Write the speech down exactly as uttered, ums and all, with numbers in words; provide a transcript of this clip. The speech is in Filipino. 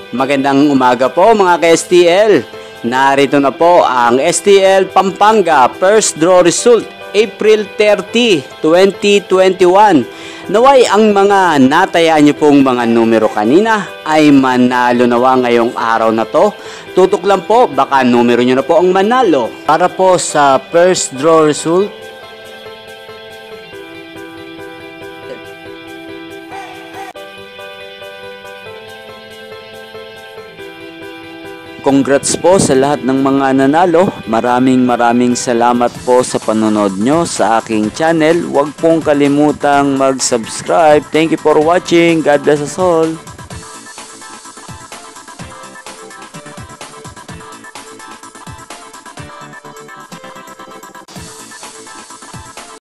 Magandang umaga po mga ka-S T L. Narito na po ang S T L Pampanga First Draw Result April thirtieth, twenty twenty-one. Naway ang mga natayaan niyo pong mga numero kanina ay manalo nawa ngayong araw na to. Tutok lang po, baka numero niyo na po ang manalo. Para po sa First Draw Result, congrats po sa lahat ng mga nanalo. Maraming maraming salamat po sa panonood nyo sa aking channel. Huwag pong kalimutang mag-subscribe. Thank you for watching. God bless us all.